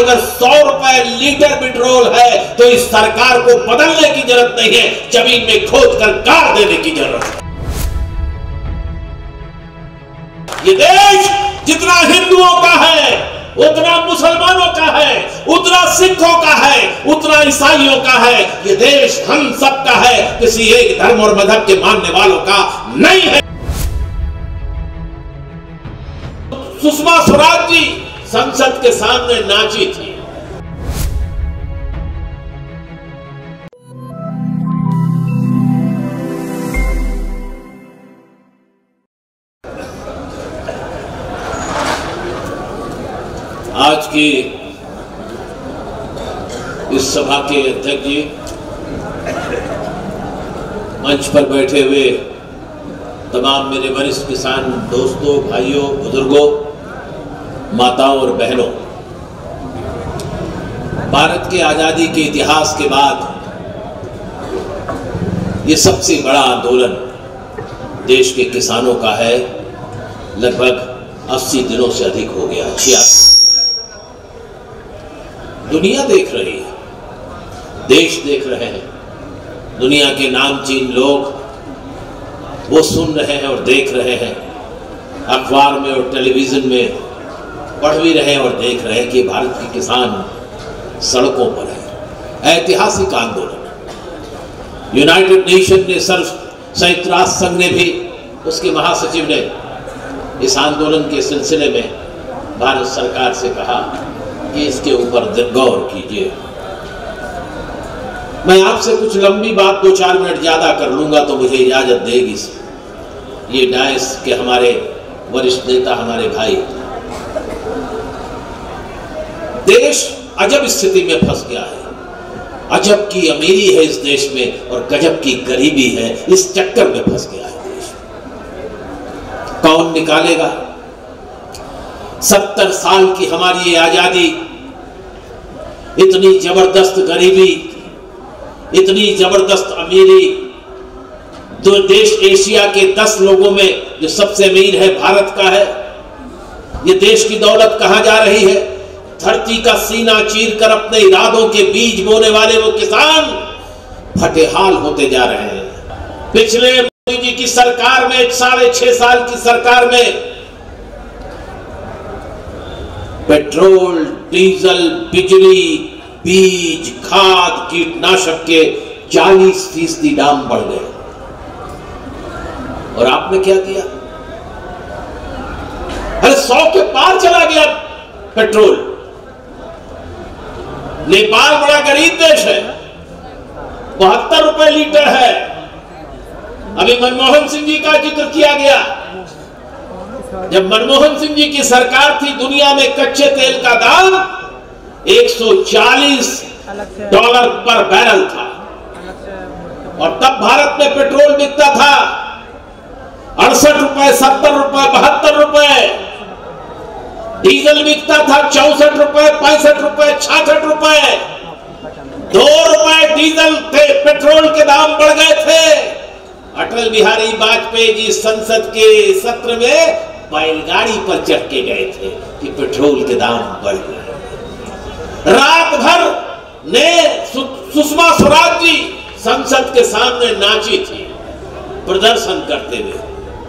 अगर 100 रुपए litre petrol है तो इस सरकार को बदलने की जरूरत नहीं है, जमीन में खोद कर गाड़ देने की जरूरत है। ये देश जितना हिंदुओं का है, उतना मुसलमानों का है, उतना सिखों का है, उतना ईसाइयों का है। ये देश हम सब का है, किसी एक धर्म और मजहब के मानने वालों का नहीं है। सुषमा स्वराज जी संसद के सामने नाची थी। आज की इस सभा के अध्यक्ष जी, मंच पर बैठे हुए तमाम मेरे वरिष्ठ किसान दोस्तों, भाइयों, बुजुर्गों, माताओं और बहनों, भारत के आजादी के इतिहास के बाद ये सबसे बड़ा आंदोलन देश के किसानों का है। लगभग 80 दिनों से अधिक हो गया। 86 दुनिया देख रही है, देश देख रहे हैं, दुनिया के नामचीन लोग वो सुन रहे हैं और देख रहे हैं, अखबार में और टेलीविजन में पढ़ भी रहे हैं और देख रहे हैं कि भारत के किसान सड़कों पर है। ऐतिहासिक आंदोलन। यूनाइटेड नेशन ने, संयुक्त राष्ट्र संघ ने भी, उसके महासचिव ने इस आंदोलन के सिलसिले में भारत सरकार से कहा कि इसके ऊपर गौर कीजिए। मैं आपसे कुछ लंबी बात 2-4 मिनट ज्यादा कर लूंगा तो मुझे इजाजत देगी। ये डायस के हमारे वरिष्ठ नेता, हमारे भाई, देश अजब स्थिति में फंस गया है। अजब की अमीरी है इस देश में और गजब की गरीबी है। इस चक्कर में फंस गया है देश। कौन निकालेगा? 70 साल की हमारी ये आजादी, इतनी जबरदस्त गरीबी, इतनी जबरदस्त अमीरी। जो देश एशिया के 10 लोगों में जो सबसे अमीर है, भारत का है। ये देश की दौलत कहां जा रही है? धरती का सीना चीर कर अपने इरादों के बीज बोने वाले वो किसान फटेहाल होते जा रहे हैं। पिछले मोदी जी की सरकार में, 6.5 साल की सरकार में, पेट्रोल, डीजल, बिजली, बीज, खाद, कीटनाशक के 40% दाम बढ़ गए। और आपने क्या किया? अरे 100 के पार चला गया पेट्रोल। नेपाल बड़ा गरीब देश है, 72 रुपए लीटर है। अभी मनमोहन सिंह जी का जिक्र किया गया। जब मनमोहन सिंह जी की सरकार थी, दुनिया में कच्चे तेल का दाम $140 पर बैरल था। और तब भारत में पेट्रोल बिकता था 68 रुपए, 70 रुपए, 72 रुपए। डीजल बिकता था 64 रुपए, 65 रुपए, 66 रुपए। 2 रुपए डीजल थे, पेट्रोल के दाम बढ़ गए थे। अटल बिहारी वाजपेयी जी संसद के सत्र में बैलगाड़ी पर चढ़ के गए थे कि पेट्रोल के दाम बढ़ गए। रात भर ने सुषमा स्वराज जी संसद के सामने नाची थी, प्रदर्शन करते हुए।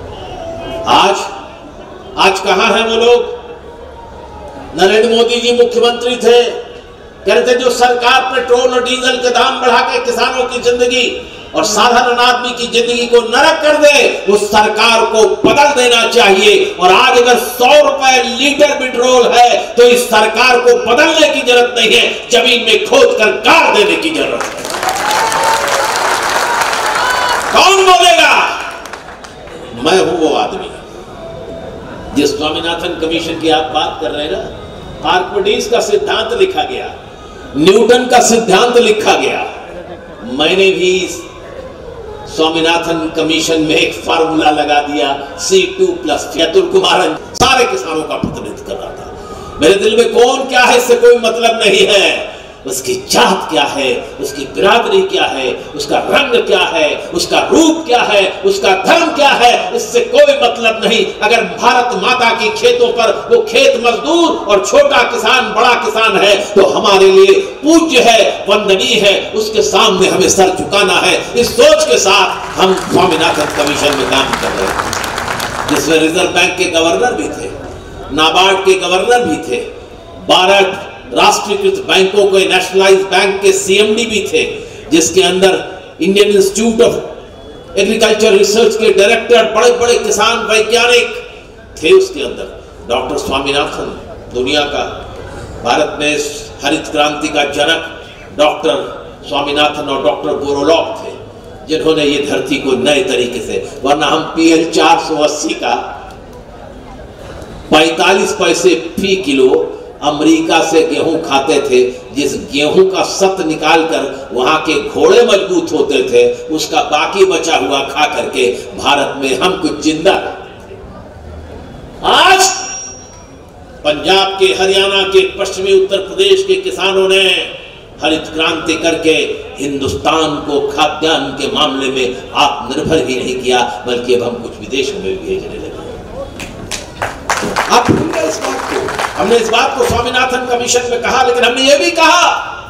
आज कहां है वो लोग? नरेंद्र मोदी जी मुख्यमंत्री थे, कह रहे थे जो सरकार पेट्रोल और डीजल के दाम बढ़ा के किसानों की जिंदगी और साधारण आदमी की जिंदगी को नरक कर दे, उस सरकार को बदल देना चाहिए। और आज अगर 100 रुपए लीटर पेट्रोल है तो इस सरकार को बदलने की जरूरत नहीं है, जमीन में खोद कर गाड़ देने की जरूरत है। कौन बोलेगा? मैं हूं वो आदमी जिस स्वामीनाथन कमीशन की आप बात कर रहे हैं ना। आर्किमिडीज का सिद्धांत लिखा गया, न्यूटन का सिद्धांत लिखा गया। मैंने भी स्वामीनाथन कमीशन में एक फार्मूला लगा दिया, C2+। अतुल कुमार सारे किसानों का प्रतिनिधित्व कर रहा था। मेरे दिल में कौन क्या है इससे कोई मतलब नहीं है। उसकी जात क्या है, उसकी बिरादरी क्या है, उसका रंग क्या है, उसका रूप क्या है, उसका धर्म क्या है, इससे कोई मतलब नहीं। अगर भारत माता की खेतों पर वो खेत मजदूर और छोटा किसान बड़ा किसान है तो हमारे लिए पूज्य है, वंदनीय है, उसके सामने हमें सर झुकाना है। इस सोच के साथ हम स्वामीनाथन कमीशन में काम कर रहे हैं, जिसमें रिजर्व बैंक के गवर्नर भी थे, नाबार्ड के गवर्नर भी थे, 12 राष्ट्रीयकृत बैंकों के नेशनलाइज बैंक के सीएमडी भी थे, जिसके अंदर Indian Institute of Agriculture Research के डायरेक्टर, बड़े बड़े किसान वैज्ञानिक थे उसके अंदर। डॉक्टर स्वामीनाथन दुनिया का, भारत में हरित क्रांति का जनक डॉक्टर स्वामीनाथन और डॉक्टर बोरोलॉग थे, जिन्होंने ये धरती को नए तरीके से, वरना हम PL 480 का 45 पैसे फी किलो अमेरिका से गेहूं खाते थे, जिस गेहूं का सत निकालकर वहां के घोड़े मजबूत होते थे, उसका बाकी बचा हुआ खा करके भारत में हम कुछ जिंदा। आज पंजाब के, हरियाणा के, पश्चिमी उत्तर प्रदेश के किसानों ने हरित क्रांति करके हिंदुस्तान को खाद्यान्न के मामले में आत्मनिर्भर ही नहीं किया, बल्कि अब हम कुछ विदेशों में भी भेजने लगे। आप भूल गए इस बात को। हमने इस बात को स्वामीनाथन कमीशन में कहा, लेकिन हमने ये भी कहा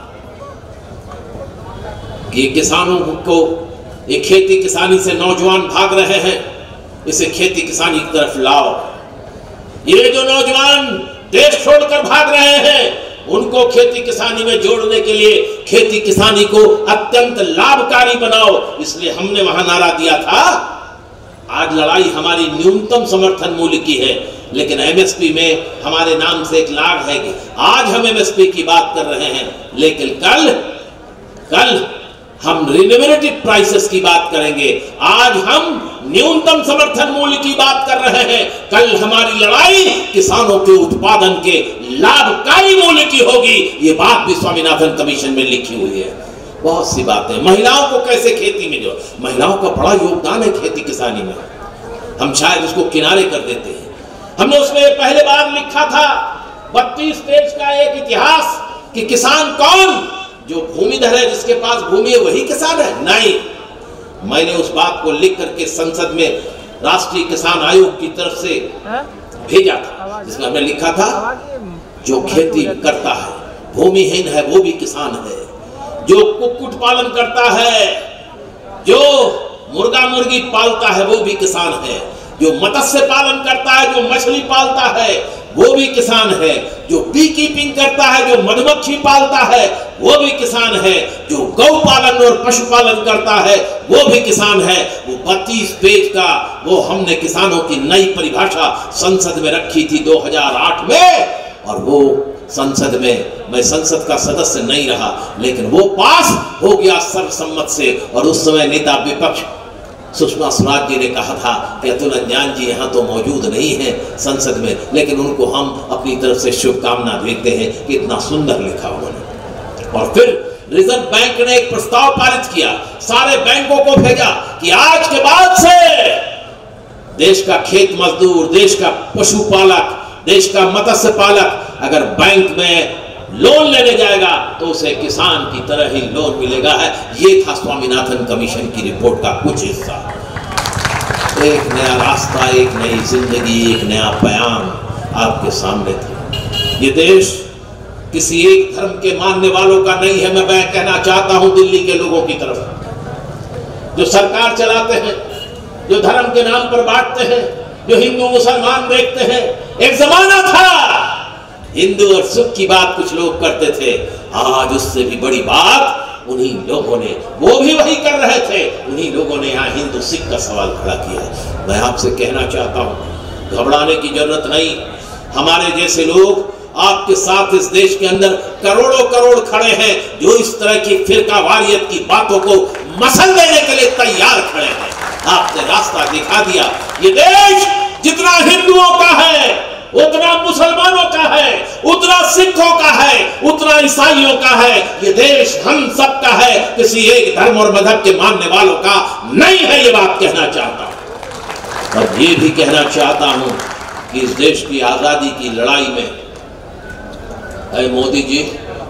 कि किसानों को, ये खेती किसानी से नौजवान भाग रहे हैं, इसे खेती किसानी की तरफ लाओ। ये जो नौजवान देश छोड़कर भाग रहे हैं, उनको खेती किसानी में जोड़ने के लिए खेती किसानी को अत्यंत लाभकारी बनाओ। इसलिए हमने वहां नारा दिया था, आज लड़ाई हमारी न्यूनतम समर्थन मूल्य की है, लेकिन MSP में हमारे नाम से एक लाग है कि आज हम MSP की बात कर रहे हैं, लेकिन कल हम रिन्यूमरेटिव प्राइसेस की बात करेंगे। आज हम न्यूनतम समर्थन मूल्य की बात कर रहे हैं, कल हमारी लड़ाई किसानों के उत्पादन के लाभकारी मूल्य की होगी। ये बात भी स्वामीनाथन कमीशन में लिखी हुई है। बहुत सी बातें, महिलाओं को कैसे खेती में जो, महिलाओं का बड़ा योगदान है खेती किसानी में, हम शायद उसको किनारे कर देते हैं। हमने उसमें पहले बार लिखा था 32 पेज का एक इतिहास कि किसान कौन, जो भूमिधर है, जिसके पास भूमि है वही किसान है। नहीं, मैंने उस बात को लिख करके संसद में राष्ट्रीय किसान आयोग की तरफ से भेजा था, जिसमें हमने लिखा था जो खेती करता है, भूमिहीन है वो भी किसान है, जो कुक्कुट पालन करता है, जो मुर्गा मुर्गी पालता है वो भी किसान है, जो मत्स्य पालन करता है, जो मछली पालता है वो भी किसान है, जो बी कीपिंग करता है, जो मधुमक्खी पालता है वो भी किसान है, जो गौ पालन और पशुपालन करता है वो भी किसान है। वो 32 पेज का वो हमने किसानों की नई परिभाषा संसद में रखी थी 2008 में, और वो संसद में, मैं संसद का सदस्य नहीं रहा, लेकिन वो पास हो गया सर्वसम्मत से। और उस समय नेता विपक्ष सुषमा स्वराज जी ने कहा था कि अतुल अंजान जी यहाँ तो मौजूद नहीं है संसद में, लेकिन उनको हम अपनी तरफ से शुभकामना भेजते हैं कि इतना सुंदर लिखा उन्होंने। और फिर रिजर्व बैंक ने एक प्रस्ताव पारित किया, सारे बैंकों को भेजा कि आज के बाद से देश का खेत मजदूर, देश का पशुपालक, देश का मत्स्य पालक अगर बैंक में लोन लेने जाएगा तो उसे किसान की तरह ही लोन मिलेगा है। ये था स्वामीनाथन कमीशन की रिपोर्ट का कुछ हिस्सा। एक नया रास्ता, एक नई जिंदगी, एक नया बयान आपके सामने था। ये देश किसी एक धर्म के मानने वालों का नहीं है। मैं कहना चाहता हूं दिल्ली के लोगों की तरफ, जो सरकार चलाते हैं, जो धर्म के नाम पर बांटते हैं, जो हिंदू मुसलमान देखते हैं। एक जमाना था हिंदू और सुख की बात कुछ लोग करते थे, आज उससे भी बड़ी बात उन्हीं लोगों ने, वो भी वही कर रहे थे, उन्हीं लोगों ने यहाँ हिंदू सिख का सवाल खड़ा किया। मैं आपसे कहना चाहता हूँ घबराने की जरूरत नहीं। हमारे जैसे लोग आपके साथ इस देश के अंदर करोड़ों करोड़ खड़े हैं जो इस तरह की फिरकावारियत की बातों को मसल देने के लिए तैयार खड़े हैं। आपने रास्ता दिखा दिया। ये देश जितना हिंदुओं का है, उतना मुसलमानों का है, उतना सिखों का है, उतना ईसाइयों का है। ये देश हम सब का है, किसी एक धर्म और मजहब के मानने वालों का नहीं है। ये बात कहना चाहता हूं। और ये भी कहना चाहता हूं कि इस देश की आजादी की लड़ाई में, अरे मोदी जी,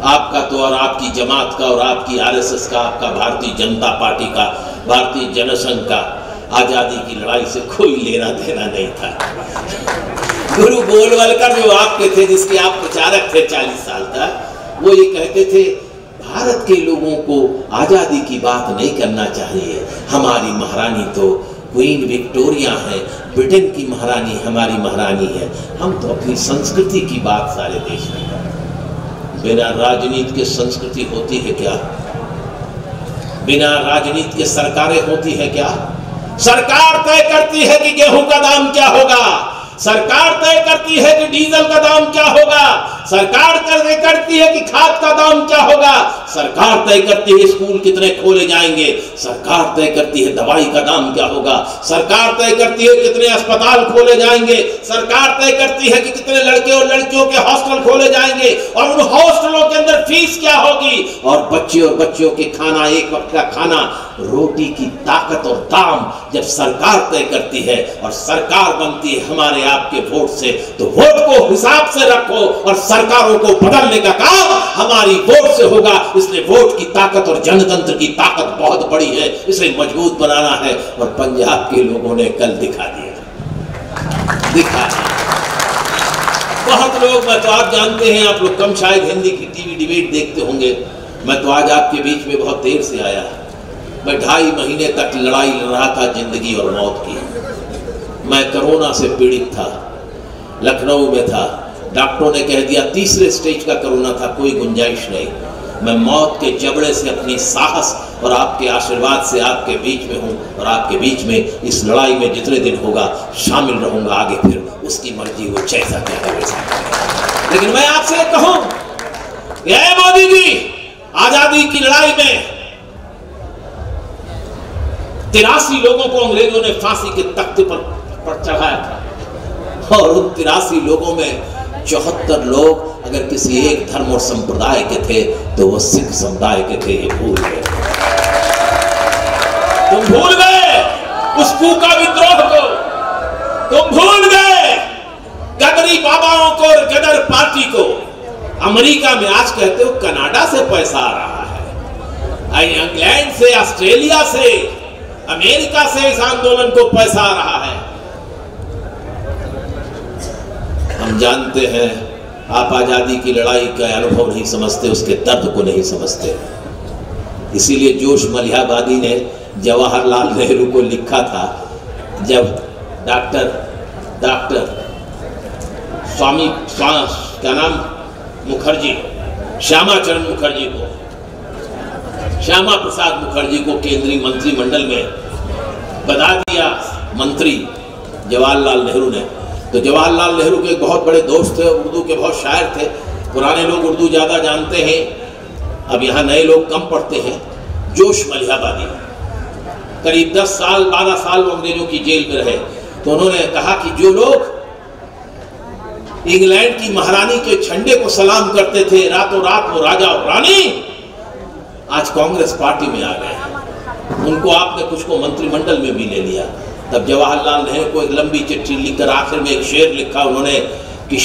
आपका तो और आपकी जमात का और आपकी आरएसएस का, आपका भारतीय जनता पार्टी का, भारतीय जनसंघ का आजादी की लड़ाई से कोई लेना देना नहीं था। गुरु गोलवलकर जो आपके थे, जिसके आप प्रचारक थे 40 साल तक, वो ये कहते थे भारत के लोगों को आजादी की बात नहीं करना चाहिए, हमारी महारानी तो क्वीन विक्टोरिया है, ब्रिटेन की महारानी हमारी महारानी है, हम तो अपनी संस्कृति की बात सारे देश में करें। बिना राजनीति के संस्कृति होती है क्या? बिना राजनीति के सरकारें होती है क्या? सरकार तय करती है कि गेहूं का दाम क्या होगा, सरकार तय करती है कि डीजल का दाम क्या होगा, सरकार तय करती है कि खाद का दाम क्या होगा, सरकार तय करती है स्कूल कितने खोले जाएंगे, सरकार तय करती है दवाई का दाम क्या होगा, सरकार तय करती है कितने अस्पताल खोले जाएंगे, सरकार तय करती है कि कितने लड़के और लड़कियों के हॉस्टल खोले जाएंगे और उन हॉस्टलों के अंदर फीस क्या होगी, और बच्चे और बच्चियों के खाना, एक वक्त का खाना, रोटी की ताकत और दाम जब सरकार तय करती है और सरकार बनती है हमारे आपके वोट से, तो वोट को हिसाब से रखो और सरकारों को बदलने का काम हमारी वोट से होगा। इसलिए वोट की ताकत और जनतंत्र की ताकत बहुत बड़ी है, इसे मजबूत बनाना है। और पंजाब के लोगों ने कल दिखा दिया। बहुत लोग, मैं तो आप जानते हैं, आप लोग कम शायद हिंदी की टीवी डिबेट देखते होंगे, मैं तो आज आपके बीच में बहुत देर से आया। मैं 2.5 महीने तक लड़ाई लड़ रहा था जिंदगी और मौत की। मैं कोरोना से पीड़ित था, लखनऊ में था, डॉक्टरों ने कह दिया 3रे स्टेज का कोरोना था, कोई गुंजाइश नहीं। मैं मौत के जबड़े से अपनी साहस और आपके आशीर्वाद से आपके बीच में हूँ और आपके बीच में इस लड़ाई में जितने दिन होगा शामिल रहूंगा। आगे फिर उसकी मर्जी हो, जैसा कहेगा वैसा। लेकिन मैं आपसे कहूं, मोदी जी, आजादी की लड़ाई में 83 लोगों को अंग्रेजों ने फांसी के तख्ते पर चढ़ाया था और उन 83 लोगों में 74 लोग अगर किसी एक धर्म और संप्रदाय के थे तो वो सिख समुदाय के थे। ये भूल गए, तुम भूल गए उस कूका विद्रोह को, तुम भूल गए गदरी बाबाओं को और गदर पार्टी को। अमेरिका में आज कहते हो कनाडा से पैसा आ रहा है, इंग्लैंड से, ऑस्ट्रेलिया से, अमेरिका से इस आंदोलन को पैसा आ रहा है। हम जानते हैं आप आजादी की लड़ाई का अनुभव नहीं समझते, उसके दर्द को नहीं समझते। इसीलिए जोश मलिहाबादी ने जवाहरलाल नेहरू को लिखा था, जब डॉक्टर स्वामी क्या नाम मुखर्जी, श्यामा चरण मुखर्जी को, श्यामा प्रसाद मुखर्जी को केंद्रीय मंत्रिमंडल में बना दिया मंत्री जवाहरलाल नेहरू ने। तो जवाहरलाल नेहरू के एक बहुत बड़े दोस्त थे, उर्दू के बहुत शायर थे, पुराने लोग उर्दू ज़्यादा जानते हैं, अब यहाँ नए लोग कम पढ़ते हैं। जोश मलिहाबादी करीब 10 साल 12 साल वो अंग्रेजों की जेल में रहे, तो उन्होंने कहा कि जो लोग इंग्लैंड की महारानी के झंडे को सलाम करते थे, रातों रात वो राजा और रानी आज कांग्रेस पार्टी में आ गए, उनको आपने कुछ को मंत्रिमंडल में भी ले लिया। तब जवाहरलाल नेहरू को एक लंबी चिट्ठी लिखकर आखिर में एक शेर लिखा उन्होंने कि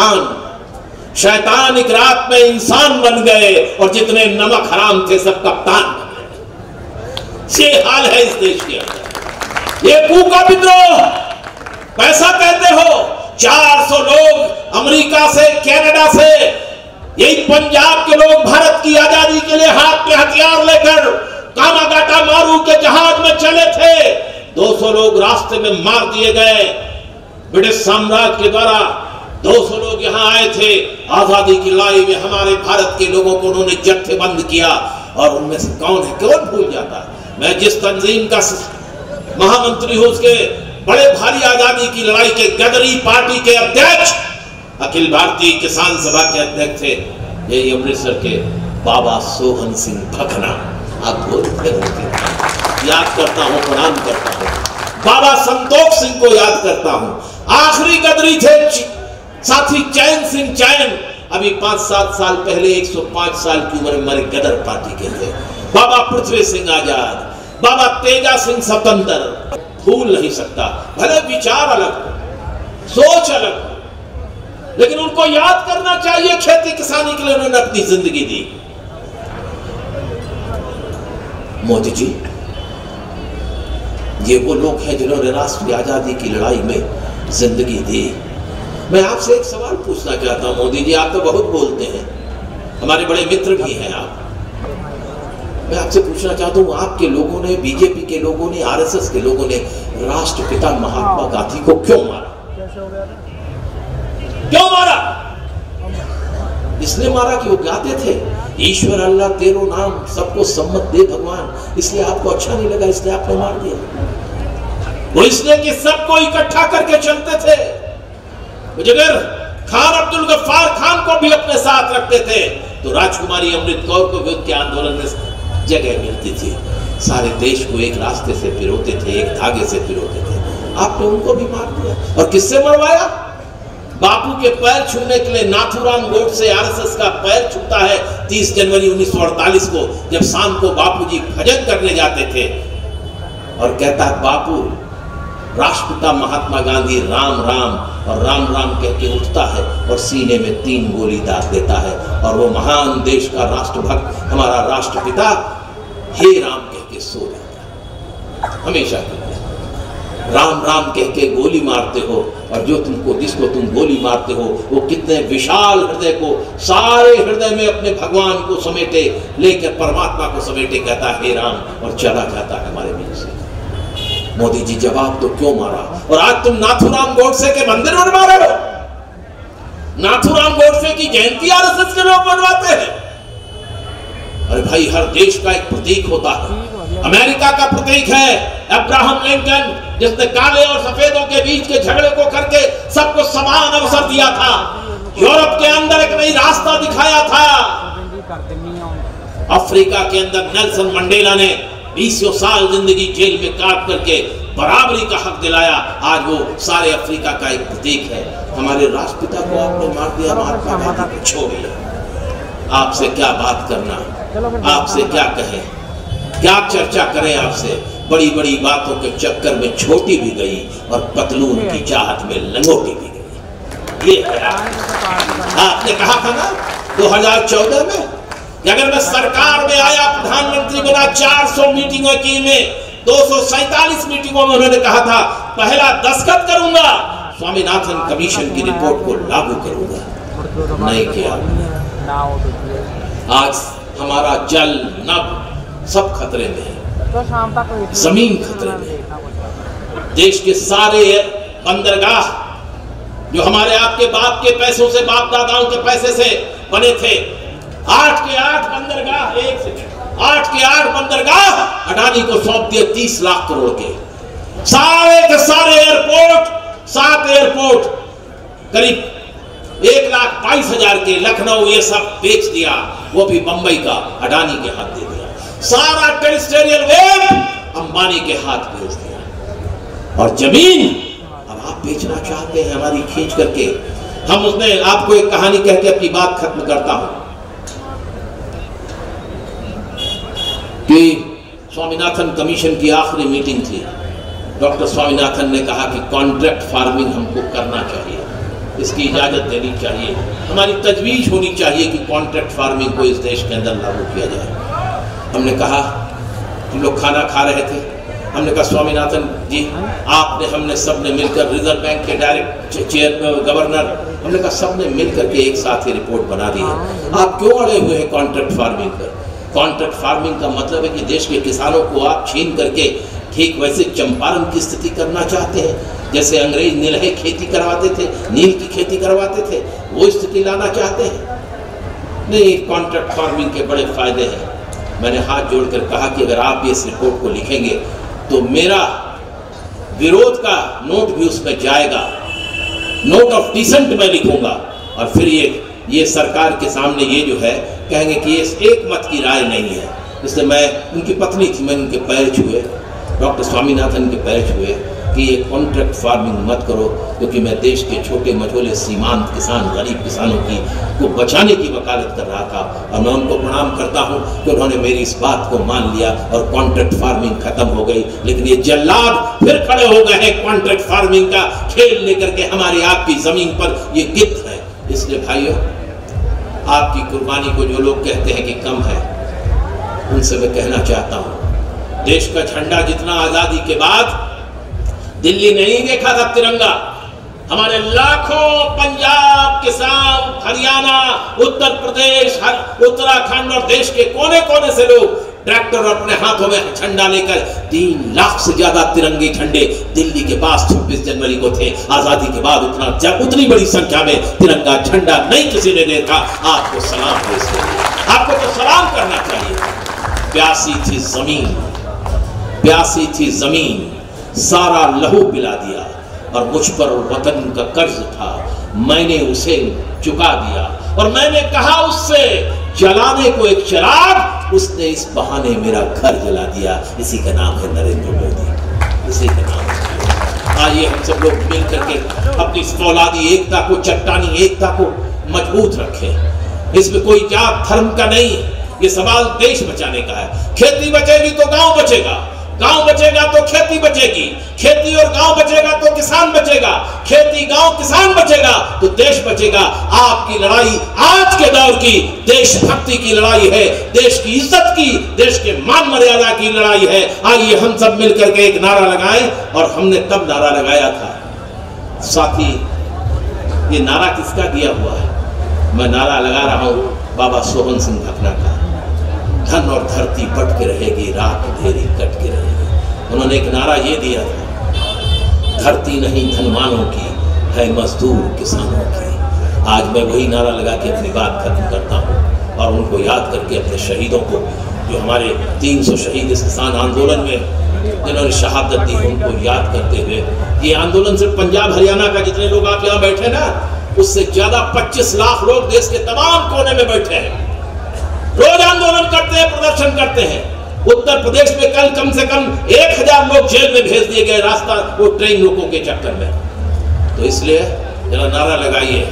शैतान एक रात में इंसान बन गए और जितने नमक हराम थे सब कप्तान बन गए। ये हाल है इस देश के अंदर। ये कूका विद्रोह पैसा कहते हो, 400 लोग अमेरिका से, कनाडा से, यही पंजाब के लोग भारत की आजादी के लिए हाथ में हथियार लेकर कामागाटा मारू के जहाज में चले थे। 200 लोग रास्ते में मार दिए गए ब्रिटिश साम्राज्य के द्वारा। 200 लोग यहाँ आए थे आजादी की लड़ाई में, हमारे भारत के लोगों को उन्होंने जत्थेबंद किया। और उनमें से कौन है, कौन भूल जाता। मैं जिस तंजीम का महामंत्री हूं, उसके बड़े भारी आजादी की लड़ाई के गदरी पार्टी के अध्यक्ष, अखिल भारतीय किसान सभा के अध्यक्ष थे, यही अमृतसर के बाबा सोहन सिंह भखना। आप बोलते याद करता हूं, प्रणाम करता हूं। बाबा संतोख सिंह को याद करता हूं। आखिरी गदरी थे साथी चैन सिंह चैन, अभी 5-7 साल पहले 105 साल की उम्र में मरे गदर पार्टी के थे। बाबा पृथ्वी सिंह आजाद, बाबा तेजा सिंह स्वतंत्र। भूल नहीं सकता, भले विचार अलग हो, सोच अलग हो, लेकिन उनको याद करना चाहिए खेती किसानी के लिए उन्होंने अपनी जिंदगी दी। मोदी जी ये वो लोग हैं जिन्होंने राष्ट्र की आजादी की लड़ाई में जिंदगी दी। मैं आपसे एक सवाल पूछना चाहता हूं मोदी जी, आप तो बहुत बोलते हैं, हमारे बड़े मित्र भी हैं आप। मैं आपसे पूछना चाहता हूं, आपके लोगों ने, बीजेपी के लोगों ने, आरएसएस के लोगों ने राष्ट्रपिता महात्मा गांधी को क्यों मारा? क्यों मारा? इसलिए मारा कि वो गाते थे ईश्वर अल्लाह तेरो नाम सबको सम्मत दे भगवान, इसलिए आपको अच्छा नहीं लगा इसलिए आपने मार दिया। वो इसलिए कि सबको इकट्ठा करके चलते थे। मुजफ्फर खान अब्दुल गफ्फार खान को भी अपने साथ रखते थे तो राजकुमारी अमृत कौर को भी उनके आंदोलन में जगह मिलती थी। सारे देश को एक रास्ते से पिरोते थे, एक धागे से पिरोते थे। आपने उनको भी मार दिया। और किससे मरवाया? बापू के पैर छूने के लिए नाथूराम गोडसे आरएसएस का पैर छूता है 30 जनवरी 1948 को, जब शाम को बापूजी भजन करने जाते थे और कहता है बापू, राष्ट्रपिता महात्मा गांधी राम राम और राम राम कह के उठता है और सीने में 3 गोली दाग देता है और वो महान देश का राष्ट्रभक्त हमारा राष्ट्रपिता हे राम कह के सो जाता है। हमेशा कहते हैं राम राम कह के गोली मारते हो और जो तुमको, जिसको तुम गोली मारते हो वो कितने विशाल हृदय को, सारे हृदय में अपने भगवान को समेटे, लेकर परमात्मा को समेटे कहता है हे राम और चला जाता है हमारे बीच से। मोदी जी जवाब तो क्यों मारा? और आज तुम नाथूराम गोडसे के मंदिर बनवा रहे हो। नाथूराम गोडसे की जयंती आरएसएस के लोग बनवाते हैं। अरे भाई, हर देश का एक प्रतीक होता है। अमेरिका का प्रतीक है अब्राहम लिंकन, जिसने काले और सफेदों के बीच के झगड़े को करके सबको समान अवसर दिया था। यूरोप के अंदर एक नई रास्ता दिखाया था। अफ्रीका के अंदर नेल्सन मंडेला ने 20 साल जिंदगी जेल में काट करके बराबरी का हक दिलाया। आज वो सारे अफ्रीका का एक प्रतीक है। हमारे राष्ट्रपिता को आपने मार दिया, महात्मा गांधी को छोड़िए। आपसे क्या बात करना, आपसे क्या कहें, क्या चर्चा करें आपसे। बड़ी बड़ी बातों के चक्कर में छोटी भी गई और पतलून की चाहत में लंगोटी भी गई। ये है आपने कहा था ना 2014 में कि अगर मैं सरकार में आया, प्रधानमंत्री बना, 400 मीटिंगों की में 247 मीटिंगों में उन्होंने कहा था पहला दस्तखत करूंगा, स्वामीनाथन कमीशन की रिपोर्ट को लागू करूंगा। नहीं किया। आज हमारा जल, नभ सब खतरे में है, जमीन खतरे में। देश के सारे बंदरगाह जो हमारे आपके बाप के पैसों से, बाप दादाओं के पैसे से बने थे, 8 के 8 बंदरगाह, 8 के 8 बंदरगाह अडानी को सौंप दिए 30 लाख करोड़ के। सारे के सारे एयरपोर्ट, 7 एयरपोर्ट करीब 1,22,000 के, लखनऊ, ये सब बेच दिया। वो भी बंबई का अडानी के हाथ दे दिया। सारा टेरिस्टेरियल वेब अंबानी के हाथ भेज दिया। और जमीन अब आप बेचना चाहते हैं हमारी खींच करके। हम उसने आपको एक कहानी कह के अपनी बात खत्म करता हूं कि स्वामीनाथन कमीशन की आखिरी मीटिंग थी। डॉक्टर स्वामीनाथन ने कहा कि कॉन्ट्रैक्ट फार्मिंग हमको करना चाहिए, इसकी इजाजत देनी चाहिए, हमारी तजवीज होनी चाहिए कि कॉन्ट्रैक्ट फार्मिंग को इस देश के अंदर लागू किया जाए। हमने कहा, हम लोग खाना खा रहे थे, हमने कहा स्वामीनाथन जी आपने, हमने सब ने मिलकर, रिजर्व बैंक के डायरेक्ट चेयर गवर्नर, हमने कहा सब ने मिलकर के एक साथ ही रिपोर्ट बना दी है। आप क्यों अड़े हुए हैं कॉन्ट्रैक्ट फार्मिंग पर? कॉन्ट्रैक्ट फार्मिंग का मतलब है कि देश के किसानों को आप छीन करके ठीक वैसे चंपारण की स्थिति करना चाहते हैं, जैसे अंग्रेज नीलहे खेती करवाते थे, नील की खेती करवाते थे, वो स्थिति लाना चाहते हैं। नहीं, कॉन्ट्रैक्ट फार्मिंग के बड़े फायदे हैं। मैंने हाथ जोड़कर कहा कि अगर आप इस रिपोर्ट को लिखेंगे तो मेरा विरोध का नोट भी उसमें जाएगा, नोट ऑफ डिसेंट मैं लिखूंगा। और फिर ये सरकार के सामने ये जो है कहेंगे कि ये एक मत की राय नहीं है। इसलिए मैं, उनकी पत्नी थी, मैंने उनके पैर छुए, डॉक्टर स्वामीनाथन के पैर छुए कि ये कॉन्ट्रैक्ट फार्मिंग मत करो, क्योंकि मैं देश के छोटे मझोले सीमांत किसान, गरीब किसानों को बचाने की वकालत कर रहा था। और मैं उनको प्रणाम करता हूं कि उन्होंने मेरी इस बात को मान लिया और कॉन्ट्रैक्ट फार्मिंग खत्म हो गई। लेकिन ये जल्लाद फिर खड़े हो गए हैं कॉन्ट्रैक्ट फार्मिंग का खेल लेकर के हमारी आपकी जमीन पर। ये गिद्ध है, इसलिए भाइयों, आपकी कुर्बानी को जो लोग कहते हैं कि कम है, उनसे मैं कहना चाहता हूं, देश का झंडा जितना आजादी के बाद दिल्ली नहीं देखा था तिरंगा, हमारे लाखों पंजाब, किसान, हरियाणा, उत्तर प्रदेश, उत्तराखंड और देश के कोने कोने से लोग ट्रैक्टर अपने हाथों में झंडा लेकर 3 लाख से ज्यादा तिरंगे झंडे दिल्ली के पास 26 जनवरी को थे। आजादी के बाद उतनी बड़ी संख्या में तिरंगा झंडा नहीं किसी ने देखा। आपको सलाम है इसके लिए, आपको तो सलाम करना चाहिए। प्यासी थी जमीन, प्यासी थी जमीन, सारा लहू पिला दिया और मुझ पर वतन का कर्ज था, मैंने उसे चुका दिया। और मैंने कहा उससे, जलाने को एक चिराग, उसने इस बहाने मेरा घर जला दिया। इसी का नाम है नरेंद्र मोदी, इसी का नाम है। आइए हम सब लोग मिल करके अपनी फौलादी एकता को, चट्टानी एकता को मजबूत रखें। इसमें कोई जात धर्म का नहीं, ये सवाल देश बचाने का है। खेती बचेगी तो गांव बचेगा, गांव बचेगा तो खेती बचेगी, खेती और गांव बचेगा तो किसान बचेगा, खेती गांव किसान बचेगा तो देश बचेगा। आपकी लड़ाई आज के दौर की देशभक्ति की लड़ाई है, देश की इज्जत की, देश के मान मर्यादा की लड़ाई है। आइए हम सब मिलकर के एक नारा लगाएं। और हमने तब नारा लगाया था, साथी ये नारा किसका दिया हुआ है? मैं नारा लगा रहा हूं बाबा सोहन सिंह भकना का। धन और धरती बट के रहेगी, रात अंधेरी कट के रहेगी। उन्होंने एक नारा ये दिया था, धरती नहीं धनवानों की है, मजदूर किसानों की। आज मैं वही नारा लगा के अपनी बात खत्म करता हूँ और उनको याद करके अपने शहीदों को, जो हमारे 300 शहीद इस किसान आंदोलन में जिन्होंने शहादत दी, उनको याद करते हुए, ये आंदोलन सिर्फ पंजाब हरियाणा का, जितने लोग आप यहाँ बैठे ना, उससे ज्यादा 25 लाख लोग देश के तमाम कोने में बैठे हैं, रोज आंदोलन करते हैं, प्रदर्शन करते हैं। उत्तर प्रदेश में कल कम से कम 1000 लोग जेल में भेज दिए गए, रास्ता वो ट्रेन रोकों के चक्कर में। तो इसलिए जरा नारा लगाइए,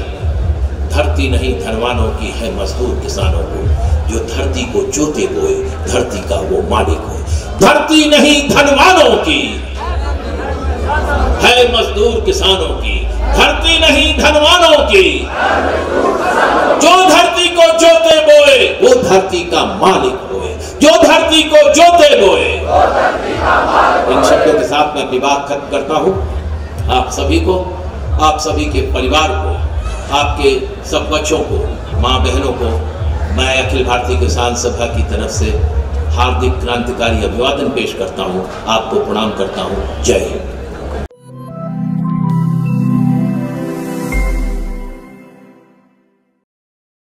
धरती नहीं धनवानों की है, मजदूर किसानों को। जो धरती को जोते बोए, धरती का वो मालिक हो। धरती नहीं धनवानों की है, मजदूर किसानों की। धरती नहीं धनवानों की, जो धरती को जोते बोए वो धरती का मालिक होए, जो धरती को जोते बोए। इन शब्दों के साथ मैं अपनी बात खत्म करता हूं। आप सभी को, आप सभी के परिवार को, आपके सब बच्चों को, माँ बहनों को मैं अखिल भारतीय किसान सभा की तरफ से हार्दिक क्रांतिकारी अभिवादन पेश करता हूं। आपको प्रणाम करता हूं। जय हिंद।